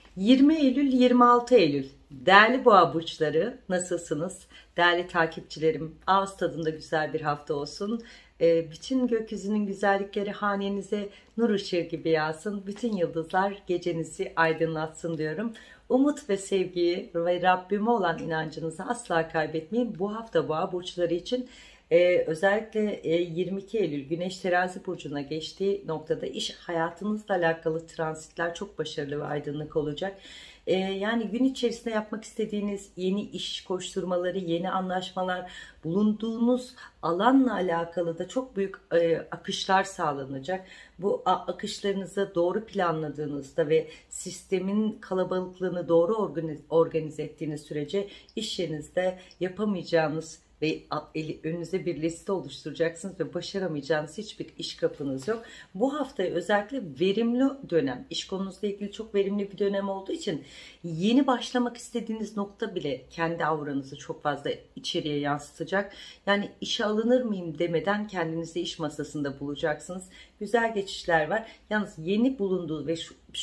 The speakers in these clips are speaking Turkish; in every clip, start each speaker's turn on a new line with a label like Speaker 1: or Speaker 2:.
Speaker 1: 20 Eylül 26 Eylül. Değerli boğa burçları, nasılsınız? Değerli takipçilerim, ağız tadında güzel bir hafta olsun. Bütün gökyüzünün güzellikleri hanenize nur ışığı gibi yağsın. Bütün yıldızlar gecenizi aydınlatsın diyorum. Umut ve sevgiyi ve Rabbime olan inancınızı asla kaybetmeyin. Bu hafta boğa burçları için özellikle 22 Eylül Güneş Terazi burcuna geçtiği noktada iş hayatınızla alakalı transitler çok başarılı ve aydınlık olacak. Yani gün içerisinde yapmak istediğiniz yeni iş koşturmaları, yeni anlaşmalar, bulunduğunuz alanla alakalı da çok büyük akışlar sağlanacak. Bu akışlarınızı doğru planladığınızda ve sistemin kalabalıklığını doğru organize ettiğiniz sürece iş yerinizde yapamayacağınız ve önünüze bir liste oluşturacaksınız ve başaramayacağınız hiçbir iş kapınız yok. Bu haftayı özellikle verimli dönem, iş konunuzla ilgili çok verimli bir dönem olduğu için yeni başlamak istediğiniz nokta bile kendi auranızı çok fazla içeriye yansıtacak. Yani işe alınır mıyım demeden kendinizi iş masasında bulacaksınız. Güzel geçişler var. Yalnız yeni bulunduğu ve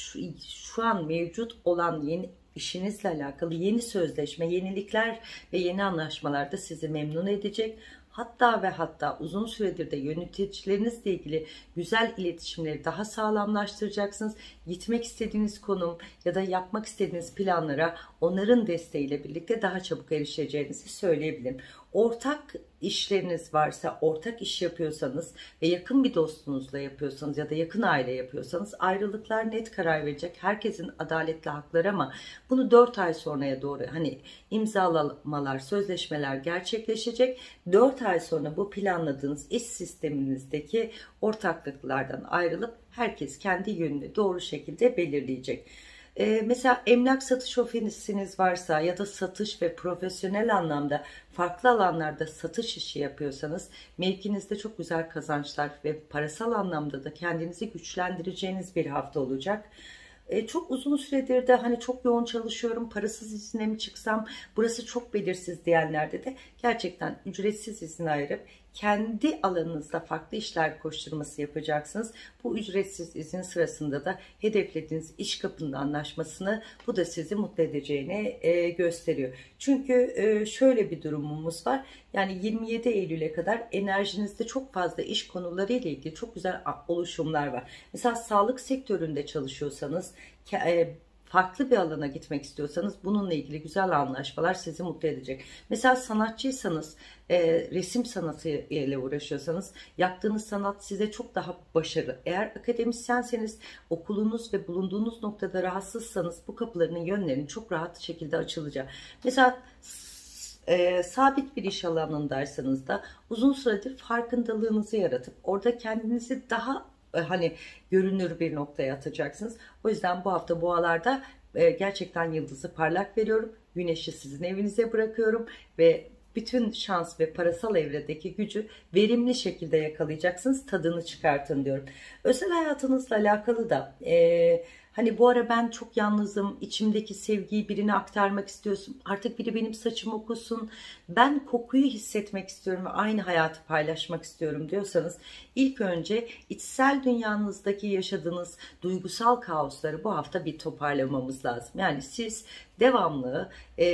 Speaker 1: şu an mevcut olan yeni İşinizle alakalı yeni sözleşme, yenilikler ve yeni anlaşmalar da sizi memnun edecek. Hatta ve hatta uzun süredir de yöneticilerinizle ilgili güzel iletişimleri daha sağlamlaştıracaksınız. Gitmek istediğiniz konum ya da yapmak istediğiniz planlara onların desteğiyle birlikte daha çabuk erişeceğinizi söyleyebilirim. Ortak işleriniz varsa, ortak iş yapıyorsanız ve yakın bir dostunuzla yapıyorsanız ya da yakın aile yapıyorsanız ayrılıklar net karar verecek. Herkesin adaletli hakları ama bunu 4 ay sonraya doğru hani imzalamalar, sözleşmeler gerçekleşecek. 4 ay sonra bu planladığınız iş sisteminizdeki ortaklıklardan ayrılıp herkes kendi yönünü doğru şekilde belirleyecek. Mesela emlak satış ofisiniz varsa ya da satış ve profesyonel anlamda farklı alanlarda satış işi yapıyorsanız mevkinizde çok güzel kazançlar ve parasal anlamda da kendinizi güçlendireceğiniz bir hafta olacak. Çok uzun süredir de hani çok yoğun çalışıyorum, parasız izine mi çıksam, burası çok belirsiz diyenlerde de gerçekten ücretsiz izin ayırıp kendi alanınızda farklı işler koşturması yapacaksınız. Bu ücretsiz izin sırasında da hedeflediğiniz iş kapının anlaşmasını bu da sizi mutlu edeceğini gösteriyor. Çünkü şöyle bir durumumuz var. Yani 27 Eylül'e kadar enerjinizde çok fazla iş konuları ile ilgili çok güzel oluşumlar var. Mesela sağlık sektöründe çalışıyorsanız, farklı bir alana gitmek istiyorsanız bununla ilgili güzel anlaşmalar sizi mutlu edecek. Mesela sanatçıysanız, resim sanatı ile uğraşıyorsanız yaptığınız sanat size çok daha başarılı. Eğer akademisyenseniz okulunuz ve bulunduğunuz noktada rahatsızsanız bu kapıların yönlerinin çok rahat şekilde açılacağı. Mesela sabit bir iş alanındaysanız da uzun süredir farkındalığınızı yaratıp orada kendinizi daha hani görünür bir noktaya atacaksınız. O yüzden bu hafta boğalarda gerçekten yıldızı parlak veriyorum. Güneşi sizin evinize bırakıyorum ve bütün şans ve parasal evredeki gücü verimli şekilde yakalayacaksınız. Tadını çıkartın diyorum. Özel hayatınızla alakalı da hani bu ara ben çok yalnızım, içimdeki sevgiyi birine aktarmak istiyorsun. Artık biri benim saçımı okusun, ben kokuyu hissetmek istiyorum ve aynı hayatı paylaşmak istiyorum diyorsanız ilk önce içsel dünyanızdaki yaşadığınız duygusal kaosları bu hafta bir toparlamamız lazım. Yani siz devamlı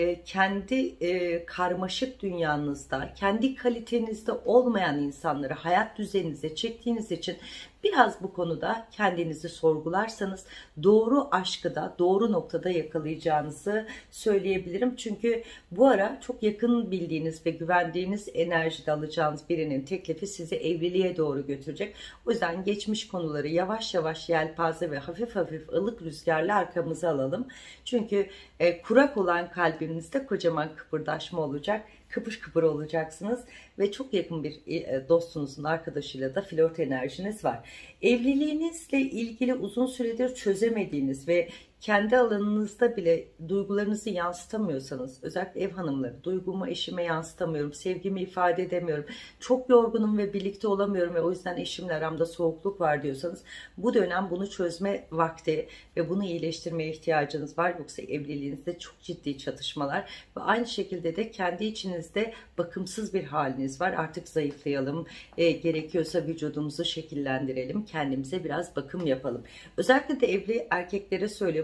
Speaker 1: kendi karmaşık dünyanızda, kendi kalitenizde olmayan insanları hayat düzeninize çektiğiniz için biraz bu konuda kendinizi sorgularsanız doğru aşkı da doğru noktada yakalayacağınızı söyleyebilirim. Çünkü bu ara çok yakın bildiğiniz ve güvendiğiniz enerjide alacağınız birinin teklifi sizi evliliğe doğru götürecek. O yüzden geçmiş konuları yavaş yavaş yelpaze ve hafif hafif ılık rüzgarla arkamıza alalım. Çünkü kurak olan kalbinizde kocaman kıpırdaşma olacak. Kıpır kıpır olacaksınız ve çok yakın bir dostunuzun arkadaşıyla da flört enerjiniz var. Evliliğinizle ilgili uzun süredir çözemediğiniz ve kendi alanınızda bile duygularınızı yansıtamıyorsanız, özellikle ev hanımları, duygumu eşime yansıtamıyorum, sevgimi ifade edemiyorum, çok yorgunum ve birlikte olamıyorum ve o yüzden eşimle aramda soğukluk var diyorsanız bu dönem bunu çözme vakti ve bunu iyileştirmeye ihtiyacınız var. Yoksa evliliğinizde çok ciddi çatışmalar ve aynı şekilde de kendi içinizde bakımsız bir haliniz var. Artık zayıflayalım, gerekiyorsa vücudumuzu şekillendirelim, kendimize biraz bakım yapalım. Özellikle de evli erkeklere söylüyorum.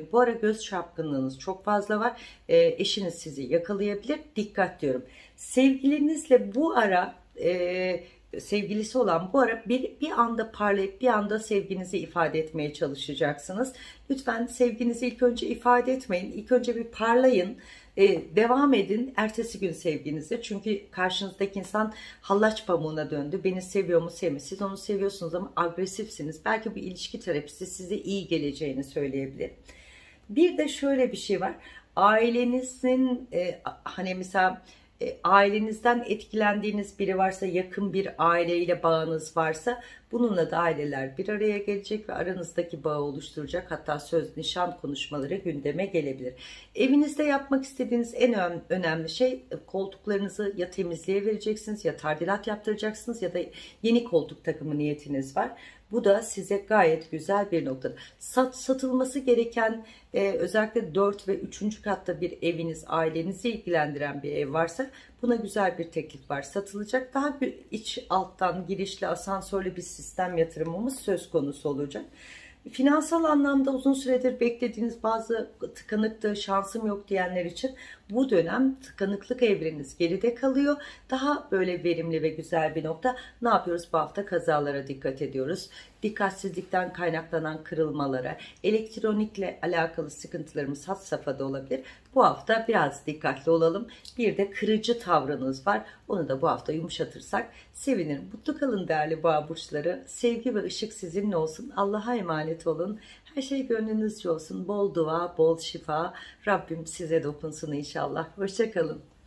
Speaker 1: Bu ara göz çarpkınlığınız çok fazla var. Eşiniz sizi yakalayabilir. Dikkat diyorum. Sevgilinizle bu ara sevgilisi olan bu ara bir anda parlayıp bir anda sevginizi ifade etmeye çalışacaksınız. Lütfen sevginizi ilk önce ifade etmeyin. İlk önce bir parlayın. Devam edin ertesi gün sevginizi. Çünkü karşınızdaki insan hallaç pamuğuna döndü. Beni seviyor mu sevmiyor. Siz onu seviyorsunuz ama agresifsiniz. Belki bir ilişki terapisi size iyi geleceğini söyleyebilir. Bir de şöyle bir şey var. Ailenizin hani mesela ailenizden etkilendiğiniz biri varsa, yakın bir aileyle bağınız varsa, bununla da aileler bir araya gelecek ve aranızdaki bağı oluşturacak. Hatta söz, nişan konuşmaları gündeme gelebilir. Evinizde yapmak istediğiniz en önemli şey, koltuklarınızı ya temizliğe vereceksiniz, ya tadilat yaptıracaksınız, ya da yeni koltuk takımı niyetiniz var. Bu da size gayet güzel bir nokta. Satılması gereken özellikle 4 ve 3. katta bir eviniz, ailenizi ilgilendiren bir ev varsa buna güzel bir teklif var. Satılacak, daha bir iç alttan girişli asansörlü bir sistem yatırımımız söz konusu olacak. Finansal anlamda uzun süredir beklediğiniz bazı tıkanıklığı, şansım yok diyenler için bu dönem tıkanıklık evreniz geride kalıyor. Daha böyle verimli ve güzel bir nokta. Ne yapıyoruz? Bu hafta kazalara dikkat ediyoruz. Dikkatsizlikten kaynaklanan kırılmalara, elektronikle alakalı sıkıntılarımız had safhada olabilir. Bu hafta biraz dikkatli olalım. Bir de kırıcı tavrınız var. Onu da bu hafta yumuşatırsak sevinirim. Mutlu kalın değerli boğa burçları. Sevgi ve ışık sizinle olsun. Allah'a emanet olun. Her şey gönlünüzce olsun. Bol dua, bol şifa. Rabbim size dokunsun inşallah. Hoşça kalın.